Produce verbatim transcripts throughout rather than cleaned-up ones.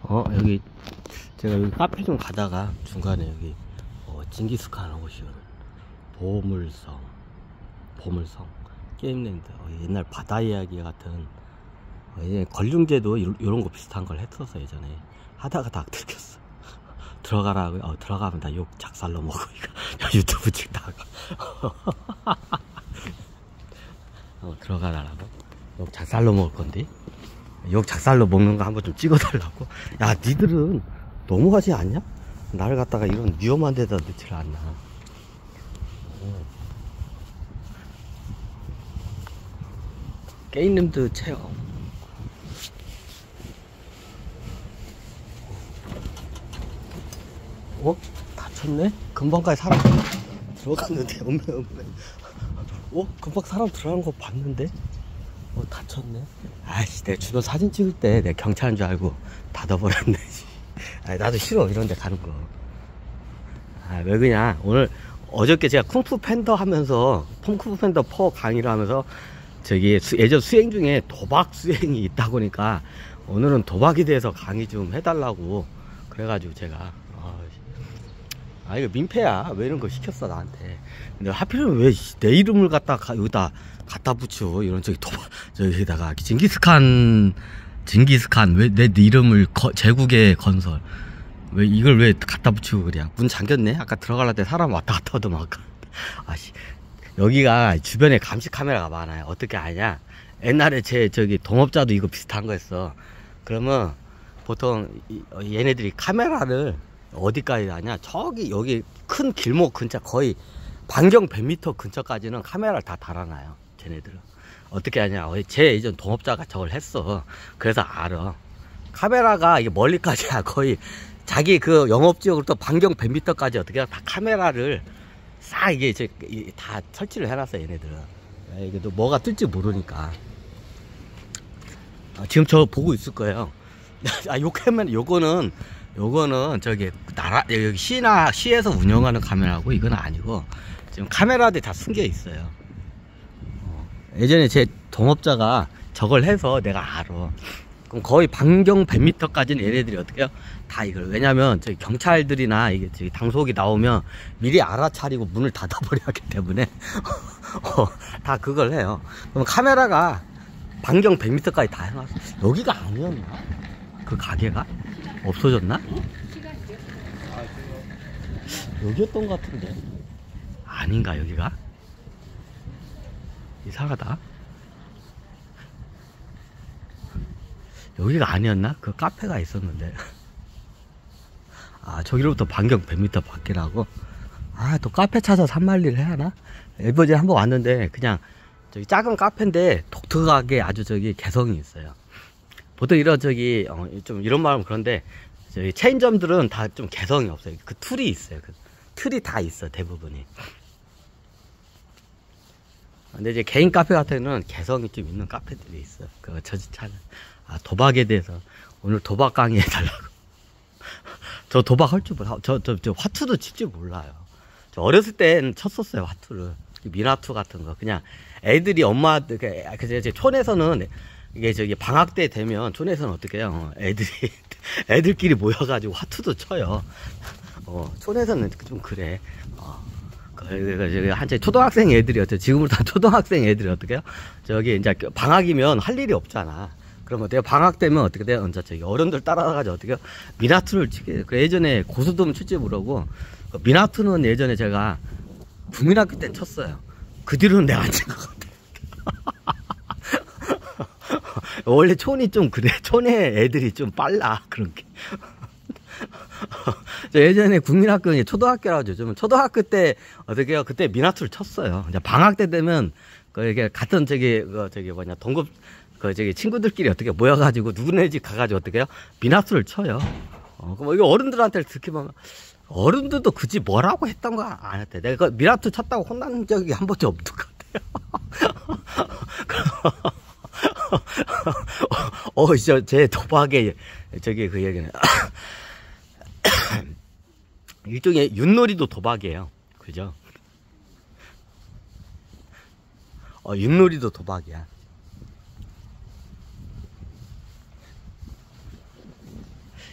어 여기 제가 여기 카페 좀 가다가 중간에 여기 어, 징기스칸 오시온 보물성 보물성 게임랜드 어, 옛날 바다 이야기 같은 어, 예, 걸중제도 요런 거 비슷한 걸 했었어 예전에. 하다가 다 들켰어. 들어가라고. 어, 들어가면 다 욕 작살로 먹어 이거. 유튜브 찍다가 어, 들어가라고 욕 작살로 먹을 건데, 욕 작살로 먹는 거 한번 좀 찍어달라고. 야 니들은 너무하지 않냐? 나를 갖다가 이런 위험한 데다 넣지를 않나. 어. 게임랜드 체험. 어? 다쳤네? 금방까지 사람 들어갔는데 없네 없네. 어? 금방 사람 들어간 거 봤는데? 어 다쳤네? 아이씨 내가 주변 사진 찍을 때 내가 경찰인 줄 알고 닫아버렸네. 아 나도 싫어 이런 데 가는 거. 아 왜 그냥 오늘 어저께 제가 쿵푸 팬더 하면서 쿵푸 팬더 포 강의를 하면서 저기 수, 예전 수행 중에 도박 수행이 있다 보니까 오늘은 도박에 대해서 강의 좀 해달라고 그래가지고 제가 아 이거 민폐야. 왜 이런 거 시켰어 나한테. 근데 하필이면 왜 내 이름을 갖다 가, 여기다 갖다 붙여 이런 저기 도박 저기다가 징기스칸 징기스칸 왜 내 이름을 거, 제국의 건설 왜 이걸 왜 갖다 붙이고 그래. 문 잠겼네. 아까 들어갈 때 사람 왔다 갔다 하더만 아까. 아씨 여기가 주변에 감시 카메라가 많아요. 어떻게 아냐? 옛날에 제 저기 동업자도 이거 비슷한 거 했어. 그러면 보통 이, 얘네들이 카메라를 어디까지 하냐? 저기 여기 큰 길목 근처 거의 반경 백 미터 근처까지는 카메라를 다 달아놔요. 쟤네들은 어떻게 하냐? 제 예전 동업자가 저걸 했어. 그래서 알아. 카메라가 이게 멀리까지야. 거의 자기 그 영업지역으로 또 반경 백 미터까지 어떻게 다 카메라를 싹 이게 이제 다 설치를 해놨어 얘네들은. 이게 또 뭐가 뜰지 모르니까. 아, 지금 저 보고 있을 거예요. 아 욕하면 요거는 요거는 저기 나라 여기 시나 시에서 운영하는 카메라고 이건 아니고 지금 카메라들이 다 숨겨 있어요. 어, 예전에 제 동업자가 저걸 해서 내가 알아. 그럼 거의 반경 백 미터까지는 얘네들이 어떻게 해요? 다 이걸. 왜냐면 저기 경찰들이나 이게 저기 당속이 나오면 미리 알아차리고 문을 닫아버려야 하기 때문에 어, 다 그걸 해요. 그럼 카메라가 반경 백 미터까지 다 해놨어. 여기가 아니었나? 그 가게가? 없어졌나? 여기였던 것 같은데 아닌가 여기가? 이상하다. 여기가 아니었나? 그 카페가 있었는데. 아 저기로부터 반경 백 미터 밖이라고? 아 또 카페 찾아서 산말리를 해야 하나? 이번에 한번 왔는데 그냥 저기 작은 카페인데 독특하게 아주 저기 개성이 있어요. 보통 이런 저기 어, 좀 이런 말은 그런데 저희 체인점들은 다 좀 개성이 없어요. 그 틀이 있어요. 그 틀이 다 있어 대부분이. 근데 이제 개인 카페 같은 경우는 개성이 좀 있는 카페들이 있어. 그 저지차는. 아 도박에 대해서 오늘 도박 강의 해달라고. 저 도박 할 줄 몰라. 저, 저, 저 화투도 칠 줄 몰라요. 저 어렸을 땐 쳤었어요 화투를. 미나투 같은 거. 그냥 애들이 엄마 그 촌에서는 이게 저기 방학 때 되면 촌에서는 어떻게 해요? 애들이 애들끼리 모여가지고 화투도 쳐요. 어, 촌에서는 좀 그래. 어, 그 한때 초등학생 애들이 어때? 지금부터 초등학생 애들이 어떻게 해요? 저기 이제 방학이면 할 일이 없잖아. 그러면 내가 방학 되면 어떻게 돼요? 언제 저기 어른들 따라가지고 어떻게 해요? 미나투를 치게. 그 예전에 고수돔 칠지 모르고 그 미나투는 예전에 제가 국민학교 때 쳤어요. 그 뒤로는 내가 안 친 것 같아. 원래 촌이 좀 그래. 촌에 애들이 좀 빨라. 그런 게. 저 예전에 국민학교, 초등학교라고 하죠. 초등학교 때 어떻게 해요? 그때 미나투를 쳤어요. 이제 방학 때 되면 그 이게 같은 저기 그 저기 뭐냐 동급 그 저기 친구들끼리 어떻게 모여가지고 누구네 집 가가지고 어떻게 해요? 미나투를 쳐요. 어, 그럼 이거 어른들한테 듣기 보면 어른들도 그지 뭐라고 했던 거 안 했대. 내가 그 미나투 쳤다고 혼난 적이 한 번도 없는 것 같아요. 어, 저, 제 도박에, 저기 그 얘기는. 일종의 윷놀이도 도박이에요. 그죠? 어, 윷놀이도 도박이야.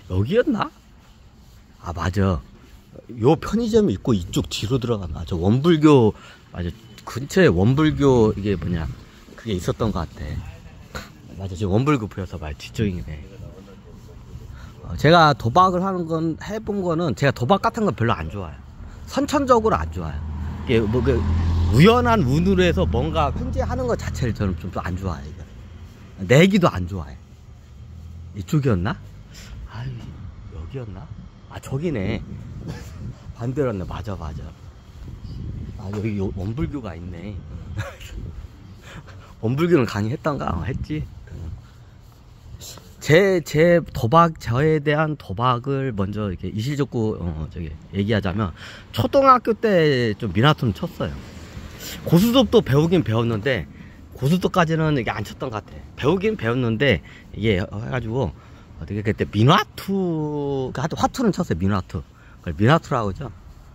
여기였나? 아 맞아, 요 편의점이 있고 이쪽 뒤로 들어가면 맞아, 원불교 맞아, 근처에 원불교 이게 뭐냐 그게 있었던 것 같아. 맞아, 지금 원불교 보여서 말 뒤쪽이네. 어, 제가 도박을 하는 건 해본 거는 제가 도박 같은 건 별로 안 좋아요. 선천적으로 안 좋아요. 이게 뭐 그 우연한 운으로 해서 뭔가 횡재하는 것 자체를 저는 좀 안 좋아해요. 내기도 안 좋아해. 이쪽이었나? 아 여기였나? 아 저기네. 반대였네. 맞아 맞아. 아 여기 요, 원불교가 있네. 원불교는 강의했던가? 어, 했지. 제, 제 도박, 저에 대한 도박을 먼저 이렇게 이실적구, 어, 저기, 얘기하자면, 초등학교 때 좀 미나툼 쳤어요. 고수톱도 배우긴 배웠는데, 고수톱까지는 이게 안 쳤던 것 같아. 배우긴 배웠는데, 이게 해가지고, 어떻게 그때 미나투, 하여튼 화투는 쳤어요, 미나투. 그걸 미나투라고 하죠.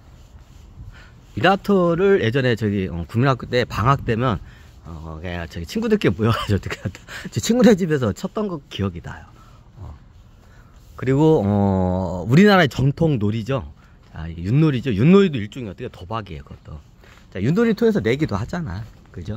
미나투를 예전에 저기, 어, 국민학교 때 방학 되면, 어, 그냥 저기 친구들끼리 모여가지고 어떻게 하다. 제 친구네 집에서 쳤던 거 기억이 나요. 어. 그리고, 어, 우리나라의 전통 놀이죠. 아, 이게 윷놀이죠. 윷놀이도 일종의 어떻게 도박이에요, 그것도. 자, 윷놀이 통해서 내기도 하잖아. 그죠?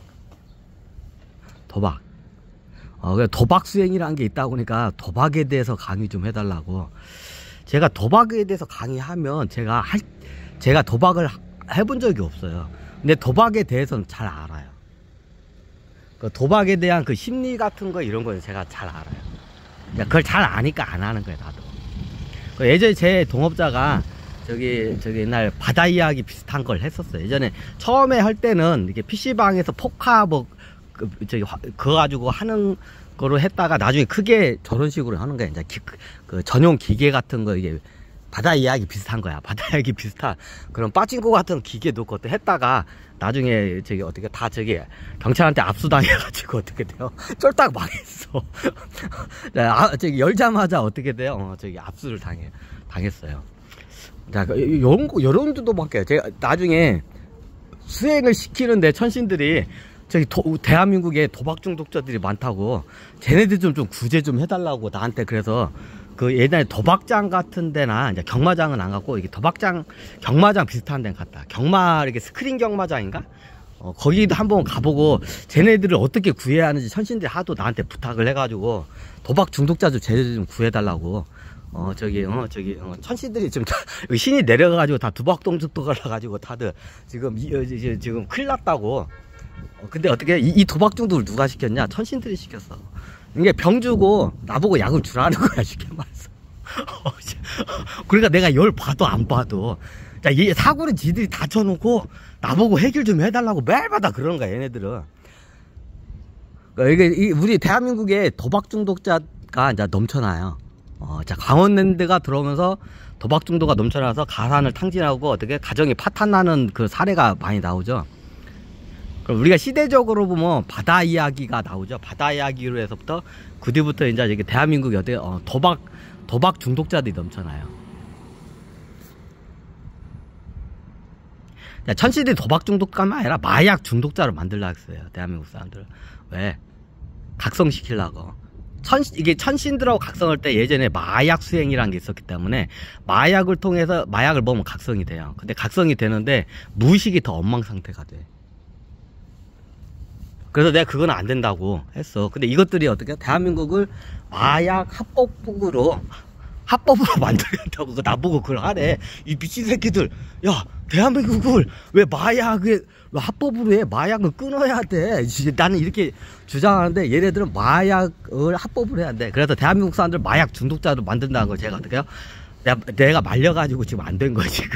도박. 어, 그래, 도박 수행이라는 게 있다 보니까 도박에 대해서 강의 좀 해달라고. 제가 도박에 대해서 강의하면 제가 할, 제가 도박을 해본 적이 없어요. 근데 도박에 대해서는 잘 알아요. 그 도박에 대한 그 심리 같은 거 이런 거 제가 잘 알아요. 그걸 잘 아니까 안 하는 거예요, 나도. 그 예전에 제 동업자가 저기 저기 옛날 바다 이야기 비슷한 걸 했었어요. 예전에 처음에 할 때는 이렇게 피시방에서 포카 뭐 그, 저기 그거 가지고 하는 거로 했다가 나중에 크게 저런 식으로 하는 거야. 이제 기, 그 전용 기계 같은 거 이게 바다 이야기 비슷한 거야. 바다 이야기 비슷한 그런 빠진코 같은 기계도 그것도 했다가 나중에 저기 어떻게 다 저기 경찰한테 압수당해가지고 어떻게 돼요? 쫄딱 망했어. 아, 저기 열자마자 어떻게 돼요? 어, 저기 압수를 당해 당했어요. 자, 요런 거 요런 데도 밖에 제가 나중에 수행을 시키는데 천신들이 저기 도, 대한민국에 도박 중독자들이 많다고 쟤네들 좀 좀 구제 좀 해달라고 나한테 그래서. 그 옛날에 도박장 같은 데나 이제 경마장은 안 갔고 이게 도박장 경마장 비슷한 데는 갔다. 경마 이렇게 스크린 경마장인가? 어, 거기도 한번 가보고 쟤네들을 어떻게 구해야 하는지 천신들이 하도 나한테 부탁을 해가지고 도박 중독자들 쟤네들 좀 구해달라고. 어 저기 어 저기 어, 천신들이 지금 다, 신이 내려가가지고 다 도박 중독도 가가지고 다들 지금 이, 어, 이제 지금 큰일 났다고. 어, 근데 어떻게 이, 이 도박 중독을 누가 시켰냐? 천신들이 시켰어. 이게 병 주고 나보고 약을 주라는 거야, 쉽게 말해서. 그러니까 내가 열 봐도 안 봐도. 자, 이 사고는 지들이 다 쳐놓고 나보고 해결 좀 해달라고 매일마다 그러는 거야, 얘네들은. 그러니까 이게 우리 대한민국에 도박 중독자가 이제 넘쳐나요. 어, 자, 강원랜드가 들어오면서 도박 중독가 넘쳐나서 가산을 탕진하고 어떻게 가정이 파탄나는 그 사례가 많이 나오죠. 그럼 우리가 시대적으로 보면 바다 이야기가 나오죠. 바다 이야기로 해서부터 그 뒤부터 이제 이게 대한민국이 어떻게 어, 도박 도박 중독자들이 넘쳐나요. 천신들이 도박 중독자만 아니라 마약 중독자로 만들려고 했어요. 대한민국 사람들. 왜? 각성시키려고. 천 이게 천신들하고 각성할 때 예전에 마약 수행이라는 게 있었기 때문에 마약을 통해서 마약을 먹으면 각성이 돼요. 근데 각성이 되는데 무의식이 더 엉망 상태가 돼. 그래서 내가 그건 안 된다고 했어. 근데 이것들이 어떻게 대한민국을 마약 합법국으로 합법으로 만들어야 한다고 나보고 그걸 하래. 이 미친 새끼들. 야, 대한민국을 왜 마약을 왜 합법으로 해? 마약은 끊어야 돼. 나는 이렇게 주장하는데 얘네들은 마약을 합법으로 해야 돼. 그래서 대한민국 사람들 마약 중독자로 만든다는 걸 제가 어떻게 해요? 내가, 내가 말려가지고 지금 안 된 거야 지금.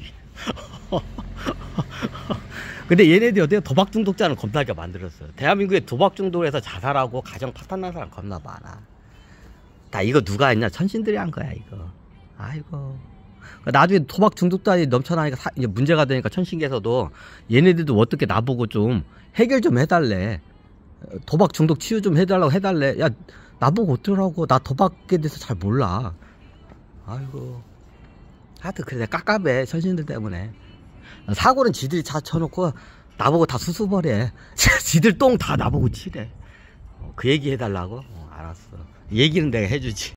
근데 얘네들이 어때요? 도박 중독자는 겁나게 만들었어요. 대한민국에 도박 중독을 해서 자살하고 가정 파탄난 사람 겁나 많아. 다 이거 누가 했냐? 천신들이 한 거야 이거. 아이고. 나중에 도박 중독자들이 넘쳐나니까 사, 이제 문제가 되니까 천신계에서도 얘네들도 어떻게 나보고 좀 해결 좀 해달래. 도박 중독 치유 좀 해달라고 해달래. 야, 나보고 어쩌라고. 나 도박에 대해서 잘 몰라. 아이고. 하여튼 그래 내가 깝깝해 천신들 때문에. 사고는 지들이 다 쳐놓고 나보고 다 수수버려. 지들 똥 다 나보고 치래. 그 얘기 해달라고? 어, 알았어. 얘기는 내가 해주지.